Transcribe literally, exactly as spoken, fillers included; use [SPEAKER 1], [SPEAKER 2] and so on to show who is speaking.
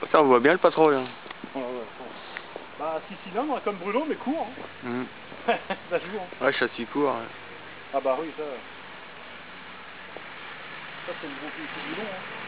[SPEAKER 1] Ça, on voit bien le patrouille. Hein.
[SPEAKER 2] Ouais, ouais, bon. Bah, six cylindres, comme Bruno, mais court. Hein.
[SPEAKER 1] Mmh.
[SPEAKER 2] Ça joue. Hein.
[SPEAKER 1] Ouais, châssis court. Ouais.
[SPEAKER 2] Ah bah oui, ça... Ça, c'est le gros coup, c'est du long. Hein.